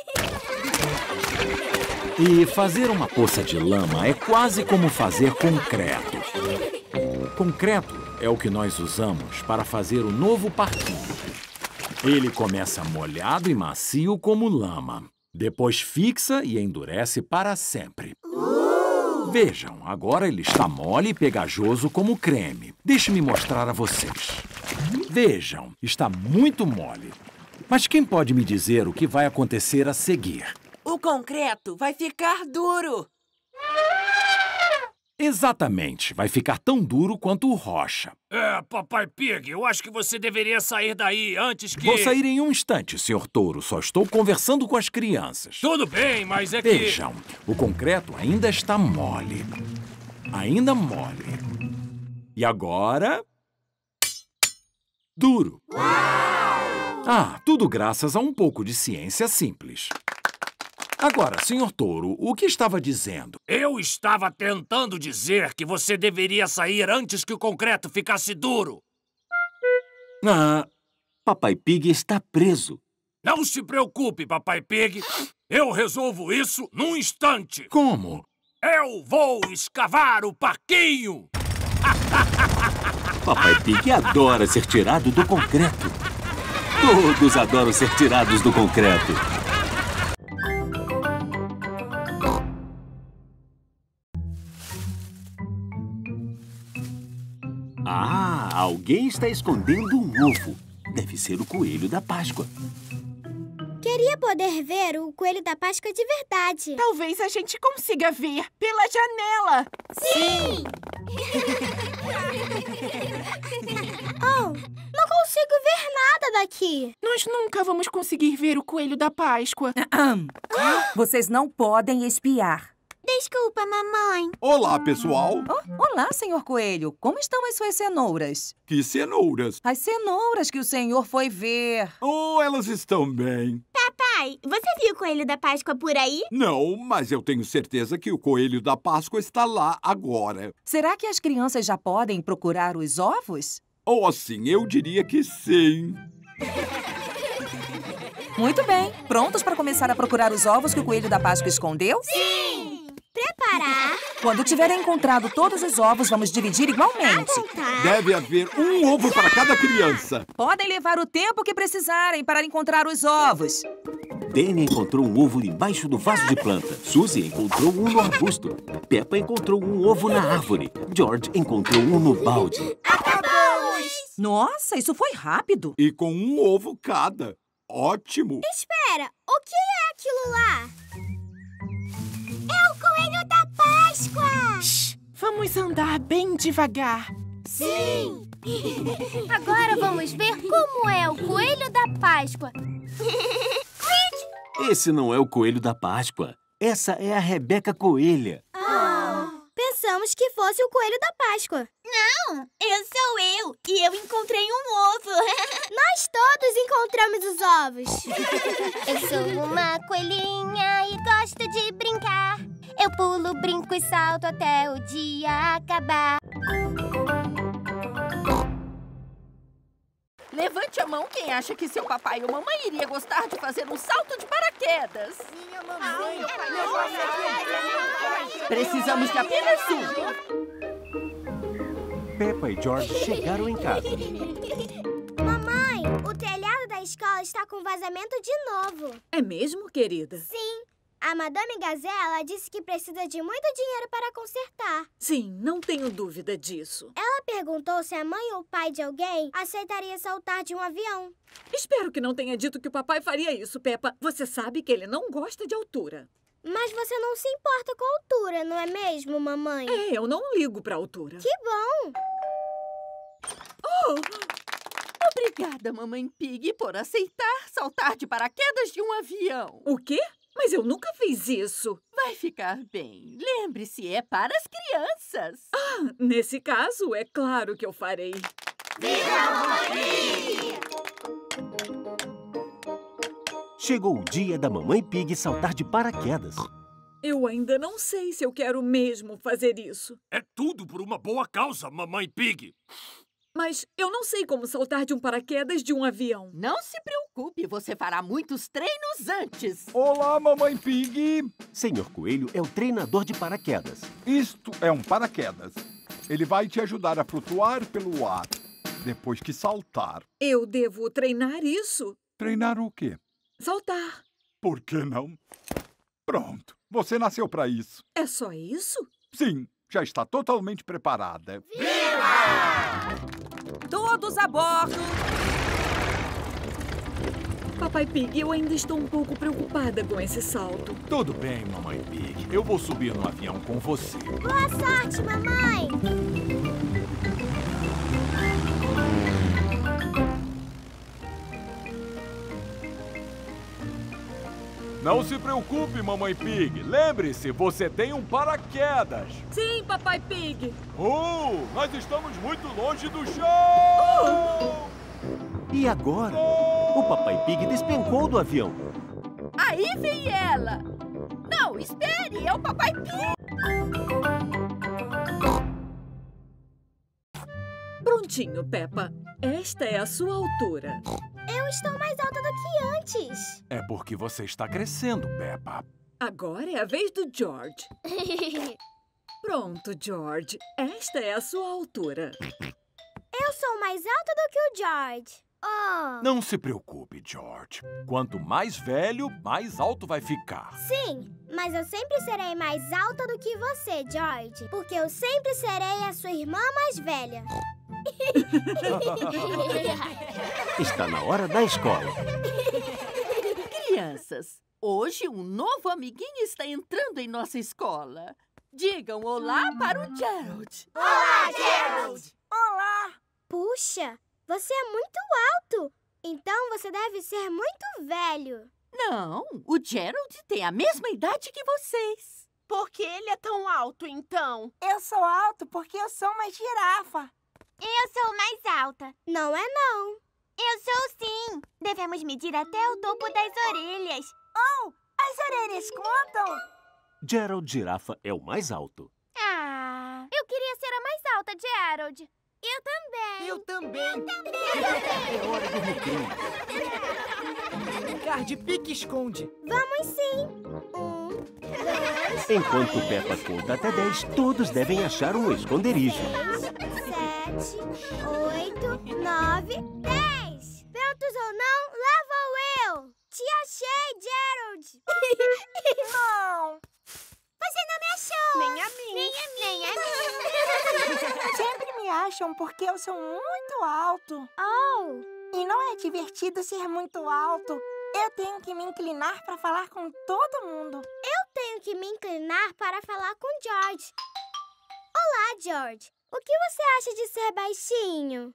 E fazer uma poça de lama é quase como fazer concreto. Concreto é o que nós usamos para fazer o novo parquinho. Ele começa molhado e macio como lama. Depois fixa e endurece para sempre. Uh! Vejam, agora ele está mole e pegajoso como creme. Deixe-me mostrar a vocês. Vejam, está muito mole. Mas quem pode me dizer o que vai acontecer a seguir? O concreto vai ficar duro. Exatamente. Vai ficar tão duro quanto rocha. É, Papai Pig, eu acho que você deveria sair daí antes que... Vou sair em um instante, senhor Touro. Só estou conversando com as crianças. Tudo bem, mas é que... Vejam, o concreto ainda está mole. Ainda mole. E agora... duro. Uau! Ah, tudo graças a um pouco de ciência simples. Agora, senhor Touro, o que estava dizendo? Eu estava tentando dizer que você deveria sair antes que o concreto ficasse duro. Ah... Papai Pig está preso. Não se preocupe, Papai Pig. Eu resolvo isso num instante. Como? Eu vou escavar o parquinho. Papai Pig adora ser tirado do concreto. Todos adoram ser tirados do concreto. Ah, alguém está escondendo um ovo. Deve ser o coelho da Páscoa. Queria poder ver o coelho da Páscoa de verdade. Talvez a gente consiga ver pela janela. Sim! Oh, não consigo ver nada daqui. Nós nunca vamos conseguir ver o coelho da Páscoa. Vocês não podem espiar. Desculpa, mamãe. Olá, pessoal. Oh, olá, senhor Coelho. Como estão as suas cenouras? Que cenouras? As cenouras que o senhor foi ver. Oh, elas estão bem. Papai, você viu o coelho da Páscoa por aí? Não, mas eu tenho certeza que o coelho da Páscoa está lá agora. Será que as crianças já podem procurar os ovos? Oh, sim, eu diria que sim. Muito bem. Prontos para começar a procurar os ovos que o coelho da Páscoa escondeu? Sim! Preparar. Quando tiverem encontrado todos os ovos, vamos dividir igualmente. Deve haver um ovo para cada criança. Podem levar o tempo que precisarem para encontrar os ovos. Danny encontrou um ovo embaixo do vaso de planta. Suzy encontrou um no arbusto. Peppa encontrou um ovo na árvore. George encontrou um no balde. Acabamos! Nossa, isso foi rápido. E com um ovo cada. Ótimo! Espera, o que é aquilo lá? É o coelho da Páscoa! Shhh, vamos andar bem devagar. Sim! Agora vamos ver como é o coelho da Páscoa. Esse não é o coelho da Páscoa. Essa é a Rebeca Coelha. Oh. Pensamos que fosse o coelho da Páscoa. Não, eu sou eu. E eu encontrei um ovo. Nós todos encontramos os ovos. Eu sou uma coelhinha e gosto de brincar. Eu pulo, brinco e salto até o dia acabar. Levante a mão quem acha que seu papai ou mamãe iria gostar de fazer um salto de paraquedas. Minha mamãe. Precisamos de apenas um. Peppa e George chegaram em casa. Mamãe, o telhado da escola está com vazamento de novo. É mesmo, querida? Sim. A Madame Gazela disse que precisa de muito dinheiro para consertar. Sim, não tenho dúvida disso. Ela perguntou se a mãe ou o pai de alguém aceitaria saltar de um avião. Espero que não tenha dito que o papai faria isso, Peppa. Você sabe que ele não gosta de altura. Mas você não se importa com a altura, não é mesmo, mamãe? É, eu não ligo pra altura. Que bom! Oh! Obrigada, mamãe Pig, por aceitar saltar de paraquedas de um avião. O quê? Mas eu nunca fiz isso. Vai ficar bem. Lembre-se, é para as crianças. Ah, nesse caso, é claro que eu farei. Chegou o dia da Mamãe Pig saltar de paraquedas. Eu ainda não sei se eu quero mesmo fazer isso. É tudo por uma boa causa, Mamãe Pig. Mas eu não sei como saltar de um paraquedas de um avião. Não se preocupe, você fará muitos treinos antes. Olá, Mamãe Pig. Senhor Coelho é o treinador de paraquedas. Isto é um paraquedas. Ele vai te ajudar a flutuar pelo ar, depois que saltar. Eu devo treinar isso? Treinar o quê? Saltar. Por que não? Pronto, você nasceu para isso. É só isso? Sim, já está totalmente preparada. Viva! Todos a bordo! Papai Pig, eu ainda estou um pouco preocupada com esse salto. Tudo bem, Mamãe Pig. Eu vou subir no avião com você. Boa sorte, mamãe! Não se preocupe, Mamãe Pig. Lembre-se, você tem um paraquedas. Sim, Papai Pig. Oh, nós estamos muito longe do chão! E agora? O Papai Pig despencou do avião. Aí vem ela! Não, espere! É o Papai Pig! Prontinho, Peppa. Esta é a sua altura. Eu estou mais alta do que antes. É porque você está crescendo, Peppa. Agora é a vez do George. Pronto, George. Esta é a sua altura. Eu sou mais alta do que o George. Oh. Não se preocupe, George. Quanto mais velho, mais alto vai ficar. Sim, mas eu sempre serei mais alta do que você, George. Porque eu sempre serei a sua irmã mais velha. Está na hora da escola. Crianças, hoje um novo amiguinho está entrando em nossa escola. Digam olá para o Gerald. Olá, Gerald! Olá! Puxa, você é muito alto. Então você deve ser muito velho. Não, o Gerald tem a mesma idade que vocês. Por que ele é tão alto, então? Eu sou alto porque eu sou uma girafa. Eu sou mais alta. Não é não. Eu sou sim. Devemos medir até o topo das orelhas. Oh, as orelhas contam? Gerald Girafa é o mais alto. Ah, eu queria ser a mais alta, Gerald. Eu também. Eu também. Eu também. É hora do recreio. Brincar de pique-esconde. Vamos sim. Um, dois, Enquanto três, Peppa conta até dez, todos devem achar um esconderijo. seis, sete, oito, nove, dez. Prontos ou não, lá vou eu. Te achei, Gerald. Não. Você não me achou. Nem a mim. Nem a mim. Nem a mim. Sempre me acham porque eu sou muito alto. Oh. E não é divertido ser muito alto. Eu tenho que me inclinar para falar com todo mundo. Eu tenho que me inclinar para falar com George. Olá, George. O que você acha de ser baixinho?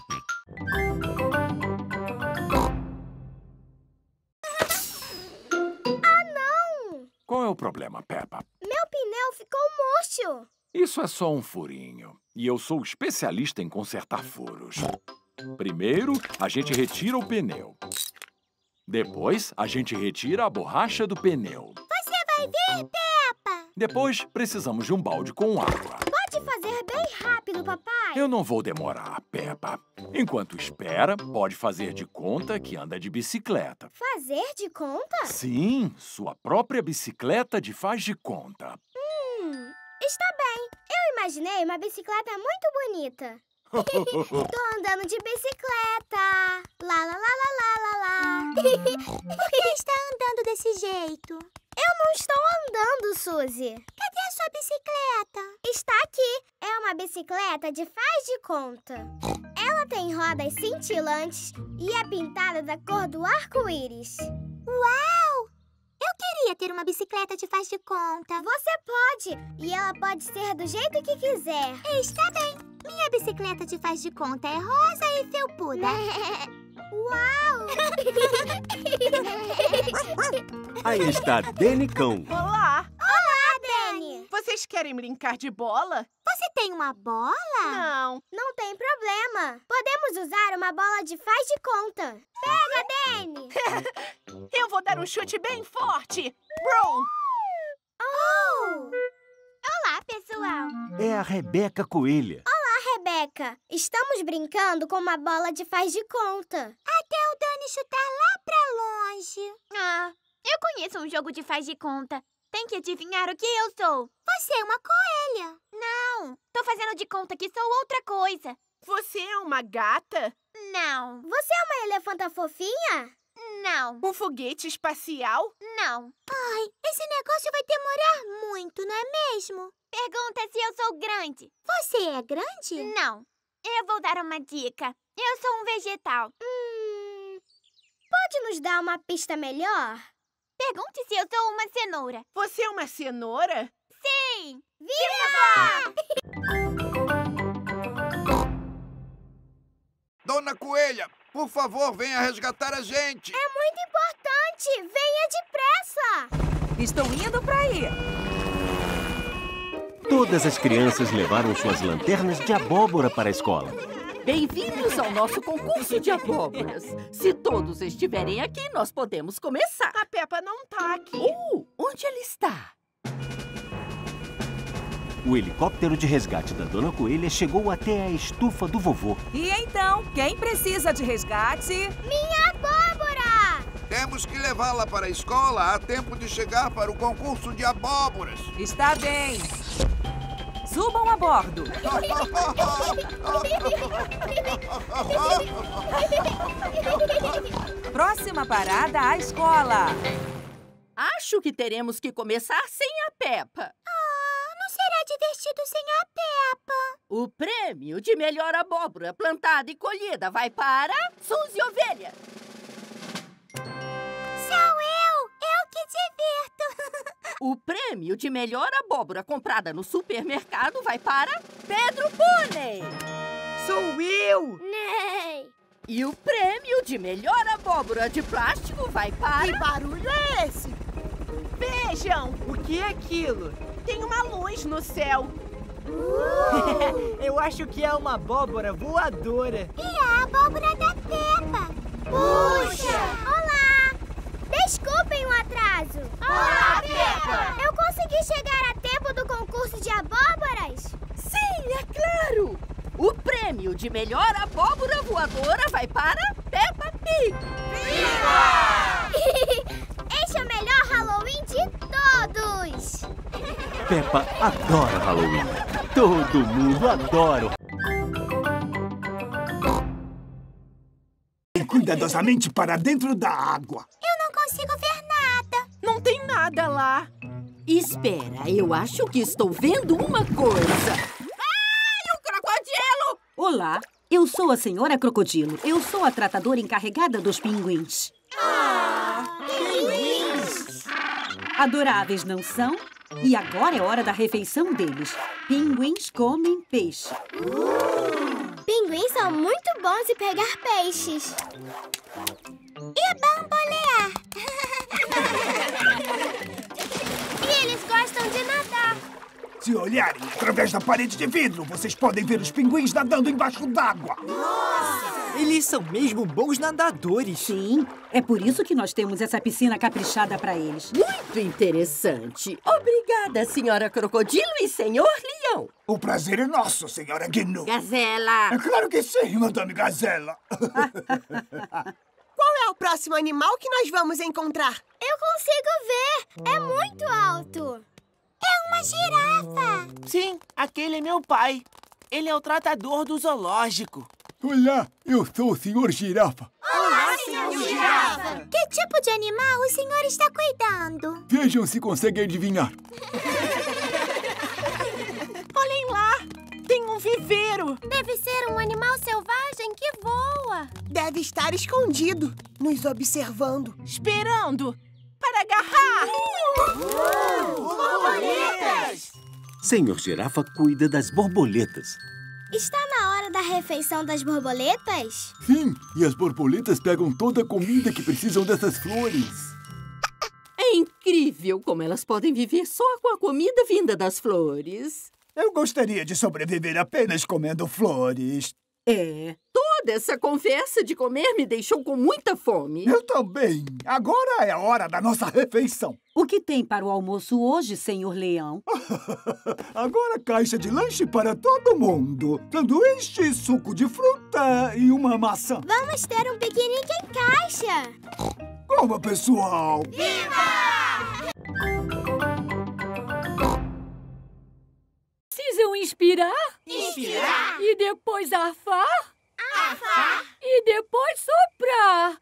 Ah, não! Qual é o problema, Peppa? Meu pneu ficou murcho. Isso é só um furinho. E eu sou especialista em consertar furos. Primeiro, a gente retira o pneu. Depois, a gente retira a borracha do pneu. Você vai ver, Peppa. Depois, precisamos de um balde com água. Pode fazer bem rápido, papai. Eu não vou demorar, Peppa. Enquanto espera, pode fazer de conta que anda de bicicleta. Fazer de conta? Sim, sua própria bicicleta de faz de conta. Hum, está bem. Eu imaginei uma bicicleta muito bonita. Tô andando de bicicleta. Lá, lá, lá, lá, lá, lá, lá. Por que está andando desse jeito? Eu não estou andando, Suzy. Cadê a sua bicicleta? Está aqui. É uma bicicleta de faz de conta. Ela tem rodas cintilantes e é pintada da cor do arco-íris. Uau! Eu queria ter uma bicicleta de faz de conta. Você pode. E ela pode ser do jeito que quiser. Está bem. Minha bicicleta de faz de conta é rosa e felpuda. Uau! Aí está Danny Cão. Olá! Olá, Danny! Vocês querem brincar de bola? Você tem uma bola? Não. Não tem problema. Podemos usar uma bola de faz de conta. Pega, Danny! Eu vou dar um chute bem forte. Brum! Oh! Olá, pessoal. É a Rebeca Coelha. Olá, Rebeca. Estamos brincando com uma bola de faz de conta. Até o Danny chutar lá pra longe. Ah, eu conheço um jogo de faz de conta. Tem que adivinhar o que eu sou. Você é uma coelha. Não, tô fazendo de conta que sou outra coisa. Você é uma gata? Não. Você é uma elefanta fofinha? Não. Um foguete espacial? Não. Ai, esse negócio vai demorar muito, não é mesmo? Pergunta se eu sou grande. Você é grande? Não. Eu vou dar uma dica. Eu sou um vegetal. Hum, pode nos dar uma pista melhor? Pergunte se eu sou uma cenoura. Você é uma cenoura? Sim! Viva! Dona Coelha, por favor, venha resgatar a gente. É muito importante! Venha depressa! Estou indo para aí. Todas as crianças levaram suas lanternas de abóbora para a escola. Bem-vindos ao nosso concurso de abóboras. Se todos estiverem aqui, nós podemos começar. A Peppa não tá aqui. Uh, onde ela está? O helicóptero de resgate da Dona Coelha chegou até a estufa do vovô. E então, quem precisa de resgate? Minha abóbora! Temos que levá-la para a escola a tempo de chegar para o concurso de abóboras. Está bem. Subam a bordo. Próxima parada, a escola. Acho que teremos que começar sem a Peppa. Ah, não será divertido sem a Peppa. O prêmio de melhor abóbora plantada e colhida vai para Suzy Ovelha. Sou eu! Eu que divirto! O prêmio de melhor abóbora comprada no supermercado vai para Pedro Pônei. Sou eu! Ney! E o prêmio de melhor abóbora de plástico vai para... Que barulho é esse? Vejam! O que é aquilo? Tem uma luz no céu. Uh! Eu acho que é uma abóbora voadora. E a abóbora da Peppa. Puxa! Olá! Desculpem o atraso. Olá, Peppa! Eu consegui chegar a tempo do concurso de abóboras? Sim, é claro! O prêmio de melhor abóbora voadora vai para Peppa Pig. Viva! Este é o melhor Halloween de todos! Peppa adora Halloween. Todo mundo adora. Cuidadosamente para dentro da água. Eu não consigo ver nada. Não tem nada lá. Espera, eu acho que estou vendo uma coisa. Ai, o crocodilo! Olá, eu sou a senhora Crocodilo. Eu sou a tratadora encarregada dos pinguins. Ah, pinguins! Adoráveis, não são? E agora é hora da refeição deles. Pinguins comem peixe. Uh! Pinguins são muito bons em pegar peixes. E bambolear. E eles gostam de nadar. Se olharem através da parede de vidro, vocês podem ver os pinguins nadando embaixo d'água. Nossa! Eles são mesmo bons nadadores. Sim, é por isso que nós temos essa piscina caprichada para eles. Muito interessante. Obrigada, senhora Crocodilo e senhor Leão. O prazer é nosso, senhora Gnu. Gazela. É claro que sim, madame Gazela. Qual é o próximo animal que nós vamos encontrar? Eu consigo ver. É muito alto. É uma girafa. Sim, aquele é meu pai. Ele é o tratador do zoológico. Olá, eu sou o senhor Girafa. Olá, senhor Girafa. Que tipo de animal o senhor está cuidando? Vejam se conseguem adivinhar. Olhem lá, tem um viveiro. Deve ser um animal selvagem que voa. Deve estar escondido, nos observando, esperando para agarrar. Uh! Borboletas! Senhor Girafa cuida das borboletas. Está na hora da refeição das borboletas? Sim, e as borboletas pegam toda a comida que precisam dessas flores. É incrível como elas podem viver só com a comida vinda das flores. Eu gostaria de sobreviver apenas comendo flores. É, toda essa conversa de comer me deixou com muita fome. Eu também. Agora é a hora da nossa refeição. O que tem para o almoço hoje, senhor Leão? Agora caixa de lanche para todo mundo. Sanduíche, suco de fruta e uma maçã. Vamos ter um piquenique em caixa. Coma, pessoal. Viva! Precisam inspirar? Inspirar. E depois arfar? Arfar. E depois soprar.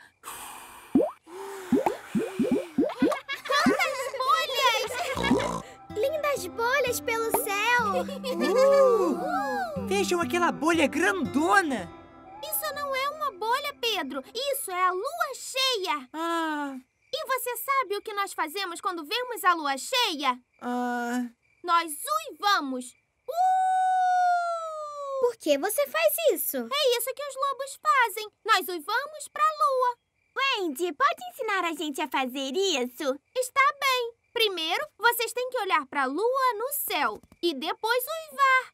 Quantas bolhas! Lindas bolhas pelo céu. Uh! Vejam aquela bolha grandona. Isso Isso não é uma bolha, Pedro. Isso é a lua cheia. Ah... E você sabe o que nós fazemos quando vemos a lua cheia? Ah... Nós uivamos. Uh! Por que você faz isso? É isso que os lobos fazem. Nós uivamos pra lua. Wendy, pode ensinar a gente a fazer isso? Está bem. Primeiro, vocês têm que olhar pra lua no céu e depois uivar.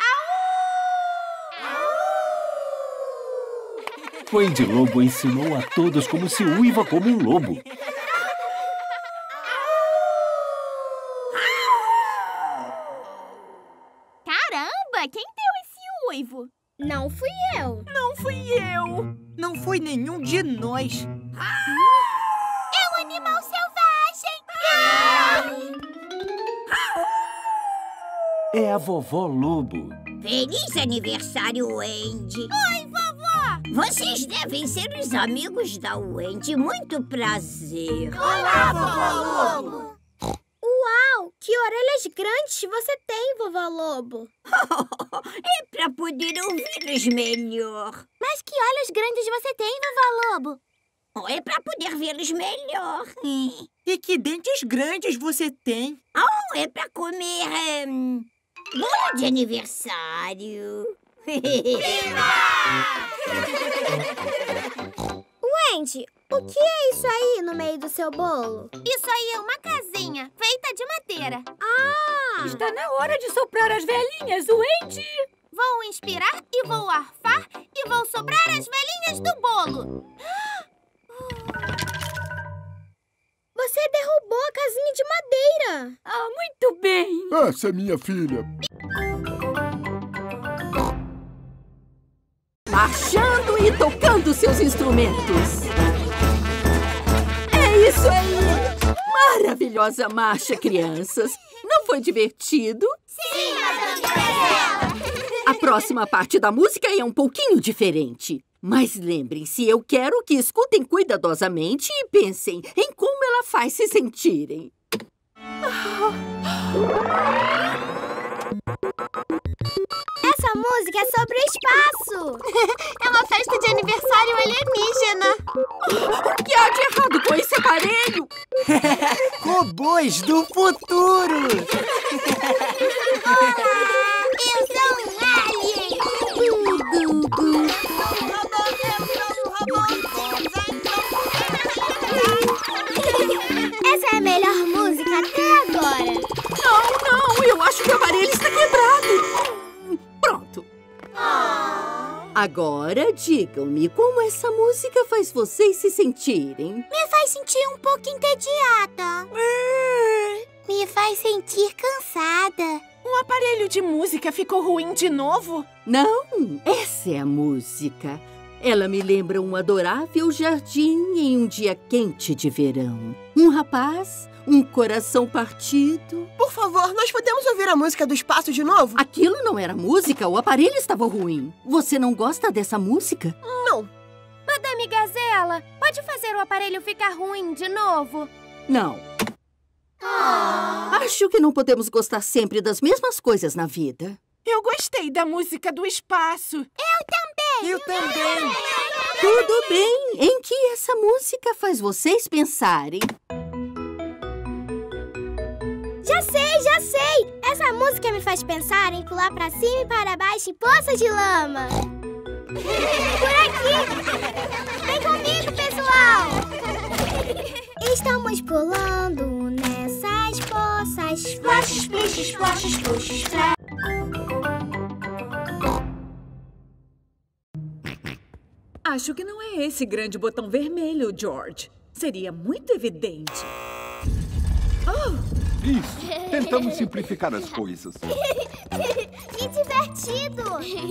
Au! Wendy Lobo ensinou a todos como se uiva como um lobo. Caramba, quem deu esse uivo? Não fui eu. Não fui eu. Não foi nenhum de nós. É um animal selvagem. É a vovó Lobo. Feliz aniversário, Wendy. Oi, vovó. Vocês devem ser os amigos da Wendy. Muito prazer. Olá, vovó Lobo. Uau, que orelhas grandes você tem, vovó Lobo. É pra poder ouvi-los melhor. Mas que olhos grandes você tem, vovó Lobo? É pra poder vê-los melhor. E que dentes grandes você tem? Oh, é pra comer... É, bolo de aniversário. Wendy, o que é isso aí no meio do seu bolo? Isso aí é uma casinha feita de madeira. Ah! Está na hora de soprar as velhinhas, Wendy. Vou inspirar e vou arfar e vou soprar as velhinhas do bolo. Você derrubou a casinha de madeira. Ah, muito bem. Essa é minha filha. Marchando e tocando seus instrumentos. É isso aí! Maravilhosa marcha, crianças. Não foi divertido? Sim, Madame Gazela! A próxima parte da música é um pouquinho diferente. Mas lembrem-se, eu quero que escutem cuidadosamente e pensem em como ela faz se sentirem. Essa música é sobre o espaço. É uma festa de aniversário alienígena. O que há de errado com esse aparelho? Robôs do futuro! Olá! Eu sou um alien! Essa é a melhor música até agora. Não, não, eu acho que o aparelho está quebrado. Pronto. Oh. Agora, digam-me como essa música faz vocês se sentirem. Me faz sentir um pouco entediada. Me faz sentir cansada. O aparelho de música ficou ruim de novo? Não, essa é a música. Ela me lembra um adorável jardim em um dia quente de verão. Um rapaz, um coração partido. Por favor, nós podemos ouvir a música do espaço de novo? Aquilo não era música, o aparelho estava ruim. Você não gosta dessa música? Não. Madame Gazela, pode fazer o aparelho ficar ruim de novo? Não. Oh. Acho que não podemos gostar sempre das mesmas coisas na vida. Eu gostei da música do espaço. Eu também. Eu também. Tudo bem. Em que essa música faz vocês pensarem? Já sei, já sei. Essa música me faz pensar em pular pra cima e para baixo em poças de lama. Por aqui. Vem comigo, pessoal. Estamos pulando nessas poças. Splash, splish, splash, splash, splash. Acho que não é esse grande botão vermelho, George. Seria muito evidente. Oh! Isso. Tentamos simplificar as coisas. Que divertido!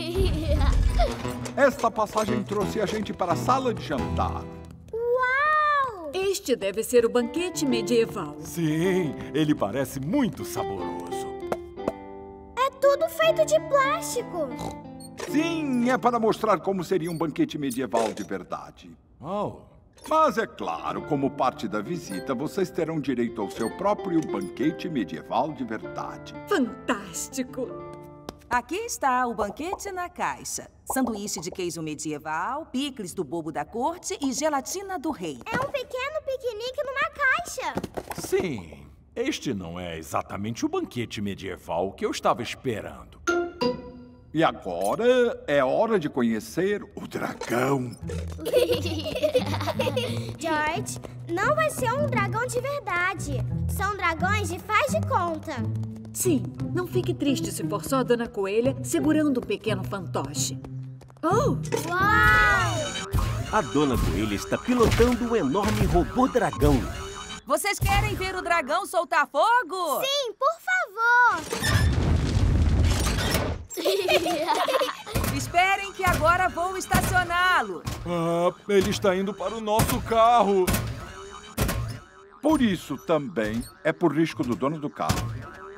Esta passagem trouxe a gente para a sala de jantar. Uau! Este deve ser o banquete medieval. Sim, ele parece muito saboroso. É tudo feito de plástico. Sim, é para mostrar como seria um banquete medieval de verdade. Oh. Mas é claro, como parte da visita, vocês terão direito ao seu próprio banquete medieval de verdade. Fantástico! Aqui está o banquete na caixa. Sanduíche de queijo medieval, picles do bobo da corte e gelatina do rei. É um pequeno piquenique numa caixa. Sim, este não é exatamente o banquete medieval que eu estava esperando. E agora é hora de conhecer o dragão. George, não vai ser um dragão de verdade. São dragões de faz de conta. Sim, não fique triste se for só a Dona Coelha segurando um pequeno fantoche. Oh! Uau! A Dona Coelha está pilotando um enorme robô dragão. Vocês querem ver o dragão soltar fogo? Sim, por favor! Esperem que agora vou estacioná-lo. Ah, ele está indo para o nosso carro. Por isso também é por risco do dono do carro.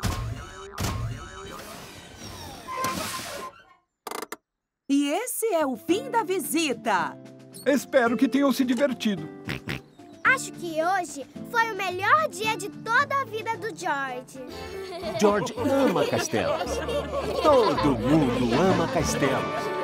E esse é o fim da visita. Espero que tenham se divertido. Acho que hoje foi o melhor dia de toda a vida do George. George ama castelos. Todo mundo ama castelos.